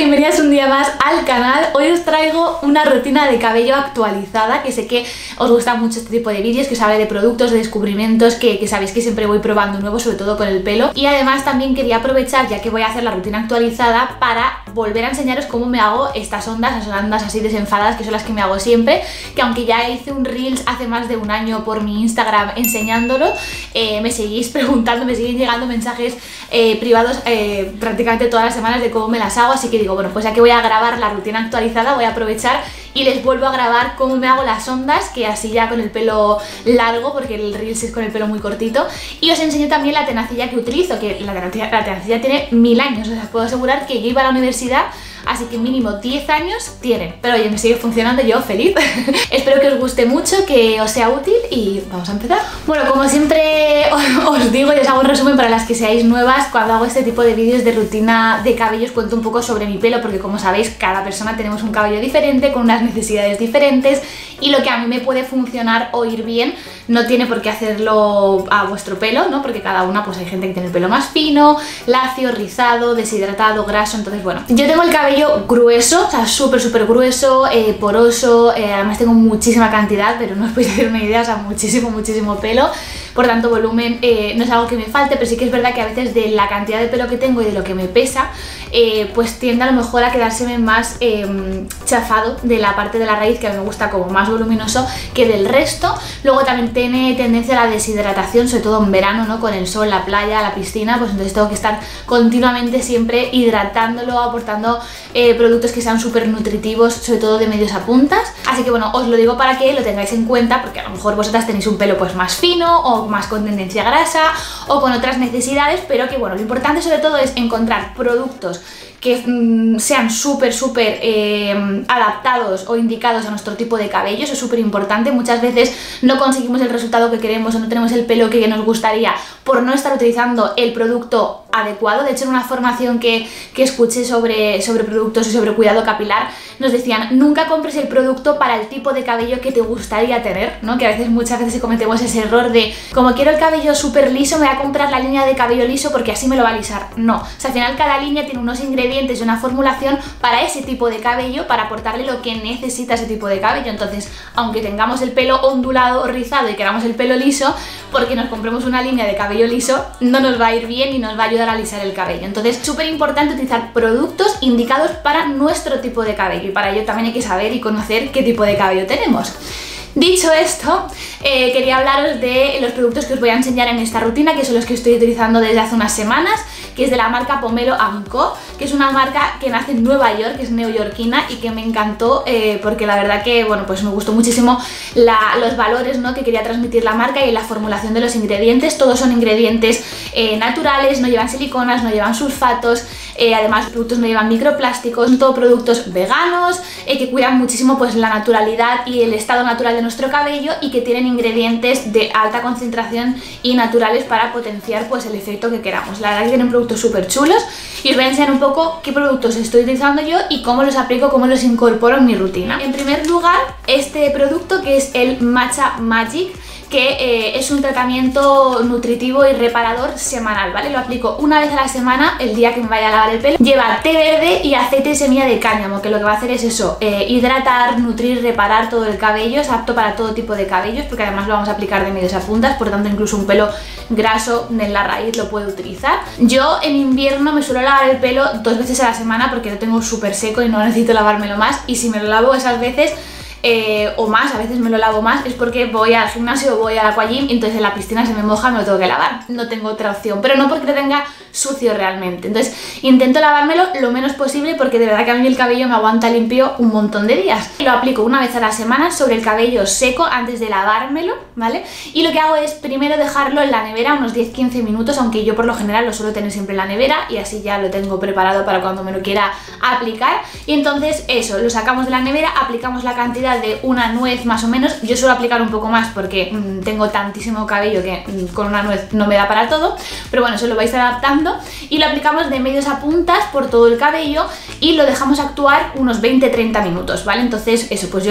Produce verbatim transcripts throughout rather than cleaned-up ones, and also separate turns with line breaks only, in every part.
bienvenidas un día más al canal. Hoy os traigo una rutina de cabello actualizada, que sé que os gusta mucho este tipo de vídeos, que os hable de productos, de descubrimientos, que, que sabéis que siempre voy probando nuevos, sobre todo con el pelo. Y además también quería aprovechar, ya que voy a hacer la rutina actualizada, para volver a enseñaros cómo me hago estas ondas, esas ondas así desenfadadas, que son las que me hago siempre, que aunque ya hice un Reels hace más de un año por mi Instagram enseñándolo, eh, me seguís preguntando, me siguen llegando mensajes eh, privados eh, prácticamente todas las semanas de cómo me las hago, así que digo, bueno, pues ya que voy a grabar la rutina actualizada, voy a aprovechar y les vuelvo a grabar cómo me hago las ondas, que así ya con el pelo largo, porque el Reels es con el pelo muy cortito, y os enseño también la tenacilla que utilizo, que la tenacilla, la tenacilla tiene mil años, o sea, os puedo asegurar que yo iba a la universidad, así que mínimo diez años tiene, pero oye, me sigue funcionando, yo feliz. Espero que os guste mucho, que os sea útil y vamos a empezar. Bueno, como siempre os digo y os hago un resumen para las que seáis nuevas, cuando hago este tipo de vídeos de rutina de cabello os cuento un poco sobre mi pelo, porque como sabéis, cada persona tenemos un cabello diferente, con unas necesidades diferentes, y lo que a mí me puede funcionar o ir bien no tiene por qué hacerlo a vuestro pelo, ¿no? Porque cada una, pues hay gente que tiene el pelo más fino, lacio, rizado, deshidratado, graso, entonces bueno. Yo tengo el cabello grueso, o sea, súper súper grueso, eh, poroso, eh, además tengo muchísima cantidad, pero no os podéis hacer una idea, o sea, muchísimo, muchísimo pelo, por tanto volumen eh, no es algo que me falte, pero sí que es verdad que a veces de la cantidad de pelo que tengo y de lo que me pesa, eh, pues tiende a lo mejor a quedárseme más eh, chafado de la parte de la raíz, que a mí me gusta como más voluminoso que del resto. Luego también tiene tendencia a la deshidratación, sobre todo en verano, ¿no? Con el sol, la playa, la piscina, pues entonces tengo que estar continuamente siempre hidratándolo, aportando eh, productos que sean súper nutritivos, sobre todo de medios a puntas. Así que bueno, os lo digo para que lo tengáis en cuenta, porque a lo mejor vosotras tenéis un pelo pues más fino o más con tendencia grasa o con otras necesidades, pero que bueno, lo importante sobre todo es encontrar productos que mmm, sean súper súper eh, adaptados o indicados a nuestro tipo de cabello. Eso es súper importante. Muchas veces no conseguimos el resultado que queremos o no tenemos el pelo que nos gustaría por no estar utilizando el producto adecuado. De hecho, en una formación que, que escuché sobre, sobre productos y sobre cuidado capilar, nos decían, nunca compres el producto para el tipo de cabello que te gustaría tener, ¿no? Que a veces, muchas veces cometemos ese error de, como quiero el cabello súper liso, me voy a comprar la línea de cabello liso porque así me lo va a lisar. No, o sea, al final cada línea tiene unos ingredientes y una formulación para ese tipo de cabello, para aportarle lo que necesita ese tipo de cabello. Entonces, aunque tengamos el pelo ondulado o rizado y queramos el pelo liso, porque nos compremos una línea de cabello liso, no nos va a ir bien y nos va a ayudar a alisar el cabello. Entonces, súper importante utilizar productos indicados para nuestro tipo de cabello, y para ello también hay que saber y conocer qué tipo de cabello tenemos. Dicho esto, eh, quería hablaros de los productos que os voy a enseñar en esta rutina, que son los que estoy utilizando desde hace unas semanas, que es de la marca Pomelo and Co, que es una marca que nace en Nueva York, que es neoyorquina y que me encantó eh, porque la verdad que, bueno, pues me gustó muchísimo la, los valores, ¿no? que quería transmitir la marca y la formulación de los ingredientes. Todos son ingredientes eh, naturales, no llevan siliconas, no llevan sulfatos, eh, además los productos no llevan microplásticos, son todos productos veganos, eh, que cuidan muchísimo pues la naturalidad y el estado natural de nuestro cabello, y que tienen ingredientes de alta concentración y naturales para potenciar pues el efecto que queramos. La verdad que tienen productos súper chulos y os voy a enseñar un poco qué productos estoy utilizando yo y cómo los aplico, cómo los incorporo en mi rutina. En primer lugar, este producto, que es el Matcha Magic, que eh, es un tratamiento nutritivo y reparador semanal, ¿vale? Lo aplico una vez a la semana, el día que me vaya a lavar el pelo. Lleva té verde y aceite de semilla de cáñamo, que lo que va a hacer es eso, eh, hidratar, nutrir, reparar todo el cabello. Es apto para todo tipo de cabellos, porque además lo vamos a aplicar de medios a puntas, por tanto incluso un pelo graso en la raíz lo puede utilizar. Yo en invierno me suelo lavar el pelo dos veces a la semana porque lo tengo súper seco y no necesito lavármelo más, y si me lo lavo esas veces Eh, o más, a veces me lo lavo más, es porque voy al gimnasio o voy al aquagym y entonces en la piscina se me moja, me lo tengo que lavar. No tengo otra opción, pero no porque lo tenga sucio realmente. Entonces intento lavármelo lo menos posible, porque de verdad que a mí el cabello me aguanta limpio un montón de días. Lo aplico una vez a la semana sobre el cabello seco antes de lavármelo, ¿vale? Y lo que hago es primero dejarlo en la nevera unos diez a quince minutos, aunque yo por lo general lo suelo tener siempre en la nevera, y así ya lo tengo preparado para cuando me lo quiera aplicar. Y entonces eso, lo sacamos de la nevera, aplicamos la cantidad de una nuez más o menos. Yo suelo aplicar un poco más porque mmm, tengo tantísimo cabello que mmm, con una nuez no me da para todo, pero bueno, eso lo vais adaptando, y lo aplicamos de medios a puntas por todo el cabello y lo dejamos actuar unos veinte a treinta minutos, ¿vale? Entonces eso, pues yo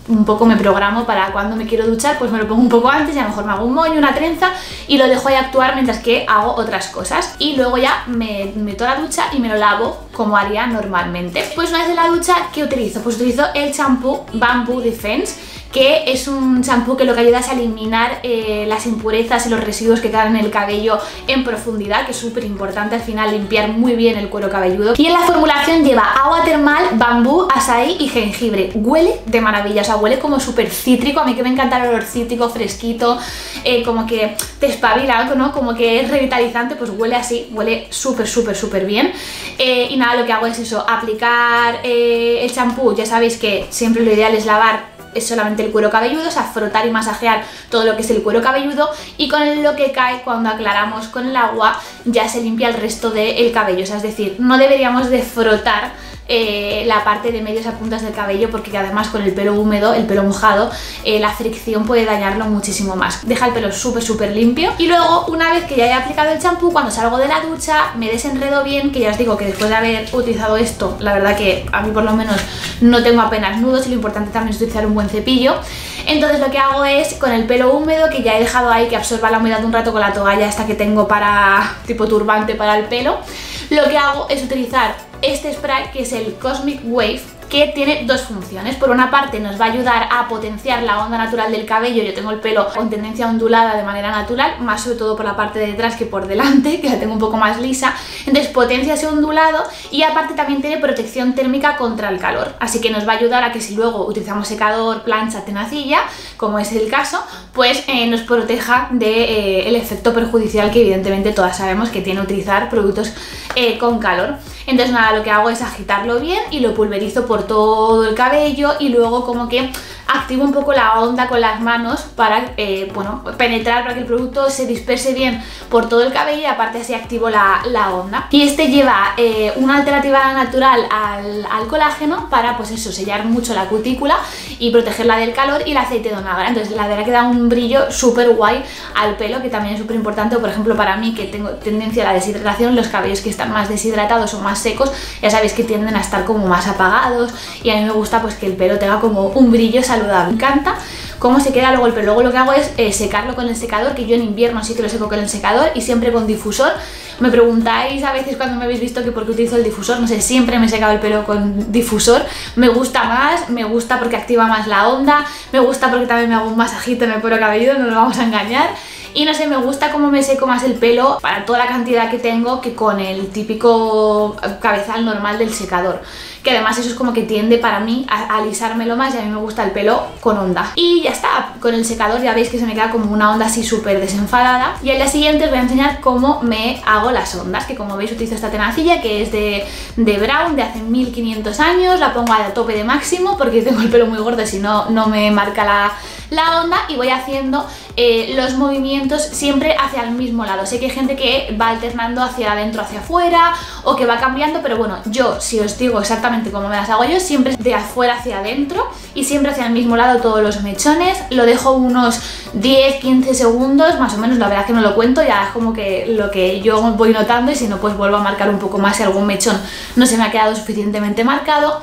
un poco me programo para cuando me quiero duchar, pues me lo pongo un poco antes y a lo mejor me hago un moño, una trenza y lo dejo ahí actuar mientras que hago otras cosas. Y luego ya me meto a la ducha y me lo lavo como haría normalmente. Pues una vez en la ducha, ¿qué utilizo? Pues utilizo el champú Bamboo Defense, que es un champú que lo que ayuda es a eliminar eh, las impurezas y los residuos que quedan en el cabello en profundidad, que es súper importante al final limpiar muy bien el cuero cabelludo. Y en la formulación lleva agua termal, bambú, açaí y jengibre. Huele de maravilla, o sea, huele como súper cítrico. A mí que me encanta el olor cítrico, fresquito, eh, como que te espabila algo, ¿no? Como que es revitalizante, pues huele así, huele súper, súper, súper bien. Eh, y nada, lo que hago es eso, aplicar eh, el champú. Ya sabéis que siempre lo ideal es lavar es solamente el cuero cabelludo, o sea, frotar y masajear todo lo que es el cuero cabelludo, y con lo que cae cuando aclaramos con el agua ya se limpia el resto del cabello. O sea, es decir, no deberíamos de frotar eh, la parte de medios a puntas del cabello, porque además con el pelo húmedo, el pelo mojado, eh, la fricción puede dañarlo muchísimo más. Deja el pelo súper súper limpio. Y luego, una vez que ya he aplicado el champú, cuando salgo de la ducha me desenredo bien, que ya os digo que después de haber utilizado esto, la verdad que a mí por lo menos no tengo apenas nudos, y lo importante también es utilizar un buen cepillo. Entonces lo que hago es, con el pelo húmedo, que ya he dejado ahí que absorba la humedad un rato con la toalla esta que tengo para tipo turbante para el pelo, lo que hago es utilizar este spray, que es el Cosmic Wave, que tiene dos funciones. Por una parte nos va a ayudar a potenciar la onda natural del cabello. Yo tengo el pelo con tendencia ondulada de manera natural, más sobre todo por la parte de detrás que por delante, que la tengo un poco más lisa, entonces potencia ese ondulado, y aparte también tiene protección térmica contra el calor, así que nos va a ayudar a que si luego utilizamos secador, plancha, tenacilla, como es el caso, pues eh, nos proteja del de, eh, efecto perjudicial que evidentemente todas sabemos que tiene utilizar productos eh, con calor. Entonces nada, lo que hago es agitarlo bien y lo pulverizo por todo el cabello, y luego como que activo un poco la onda con las manos para eh, bueno, penetrar, para que el producto se disperse bien por todo el cabello, y aparte así activo la, la onda. Y este lleva eh, una alternativa natural al, al colágeno para, pues eso, sellar mucho la cutícula y protegerla del calor, y el aceite de onagra. Entonces la verdad que da un brillo súper guay al pelo, que también es súper importante. Por ejemplo, para mí, que tengo tendencia a la deshidratación, los cabellos que están más deshidratados o más secos, ya sabéis que tienden a estar como más apagados, y a mí me gusta pues que el pelo tenga como un brillo saludable. Me encanta cómo se queda luego el pelo. Luego lo que hago es eh, secarlo con el secador, que yo en invierno sí que lo seco con el secador, y siempre con difusor. Me preguntáis a veces cuando me habéis visto que por qué utilizo el difusor. No sé, siempre me he secado el pelo con difusor. Me gusta más, me gusta porque activa más la onda, me gusta porque también me hago un masajito en el cuero cabelludo, no nos vamos a engañar. Y no sé, me gusta cómo me seco más el pelo para toda la cantidad que tengo que con el típico cabezal normal del secador, que además eso es como que tiende para mí a alisármelo más, y a mí me gusta el pelo con onda. Y ya está, con el secador ya veis que se me queda como una onda así súper desenfadada. Y al día siguiente os voy a enseñar cómo me hago las ondas, que como veis utilizo esta tenacilla que es de, de Brown, de hace mil quinientos años. La pongo a tope de máximo porque tengo el pelo muy gordo, si no, no me marca la, la onda, y voy haciendo eh, los movimientos siempre hacia el mismo lado. Sé que hay gente que va alternando hacia adentro, hacia afuera, o que va cambiando, pero bueno, yo si os digo exactamente cómo me las hago yo, siempre de afuera hacia adentro y siempre hacia el mismo lado todos los mechones. Lo dejo unos diez quince segundos más o menos, la verdad que no lo cuento, ya es como que lo que yo voy notando, y si no pues vuelvo a marcar un poco más si algún mechón no se me ha quedado suficientemente marcado.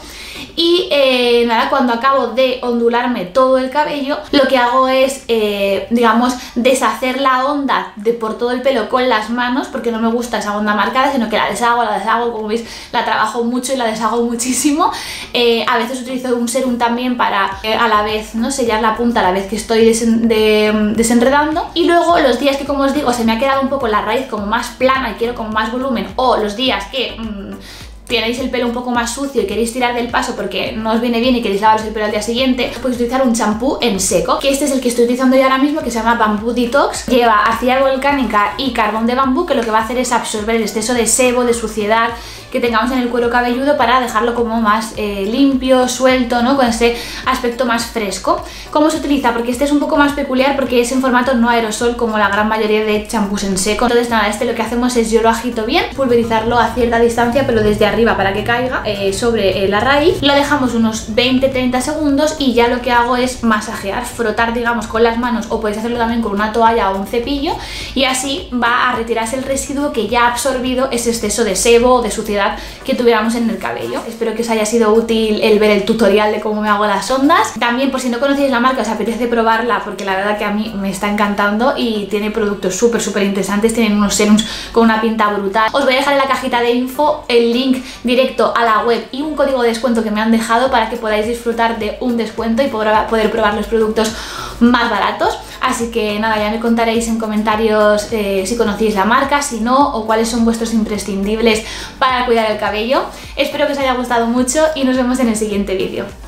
Y eh, nada, cuando acabo de ondularme todo el cabello, lo que hago es, eh, digamos, deshacer la onda de por todo el pelo con las manos, porque no me gusta esa onda marcada, sino que la deshago, la deshago, como veis, la trabajo mucho y la deshago muchísimo. Eh, a veces utilizo un serum también para eh, a la vez, ¿no?, sellar la punta a la vez que estoy desen de, desenredando. Y luego los días que, como os digo, se me ha quedado un poco la raíz como más plana y quiero como más volumen, o los días que Mmm, tenéis el pelo un poco más sucio y queréis tirar del paso porque no os viene bien y queréis lavaros el pelo al día siguiente, podéis utilizar un champú en seco, que este es el que estoy utilizando yo ahora mismo, que se llama Bamboo Detox. Lleva arcilla volcánica y carbón de bambú, que lo que va a hacer es absorber el exceso de sebo, de suciedad que tengamos en el cuero cabelludo, para dejarlo como más eh, limpio, suelto, ¿no?, con ese aspecto más fresco. ¿Cómo se utiliza? Porque este es un poco más peculiar porque es en formato no aerosol como la gran mayoría de champús en seco. Entonces nada, este lo que hacemos es, yo lo agito bien, pulverizarlo a cierta distancia pero desde arriba para que caiga eh, sobre eh, la raíz. Lo dejamos unos veinte treinta segundos y ya lo que hago es masajear, frotar, digamos, con las manos, o podéis hacerlo también con una toalla o un cepillo, y así va a retirarse el residuo que ya ha absorbido ese exceso de sebo o de suciedad suavidad que tuviéramos en el cabello. Espero que os haya sido útil el ver el tutorial de cómo me hago las ondas. También, por si no conocéis la marca, os apetece probarla, porque la verdad que a mí me está encantando y tiene productos súper súper interesantes, tienen unos serums con una pinta brutal. Os voy a dejar en la cajita de info el link directo a la web y un código de descuento que me han dejado para que podáis disfrutar de un descuento y poder, poder probar los productos más baratos. Así que nada, ya me contaréis en comentarios eh, si conocéis la marca, si no, o cuáles son vuestros imprescindibles para cuidar el cabello. Espero que os haya gustado mucho y nos vemos en el siguiente vídeo.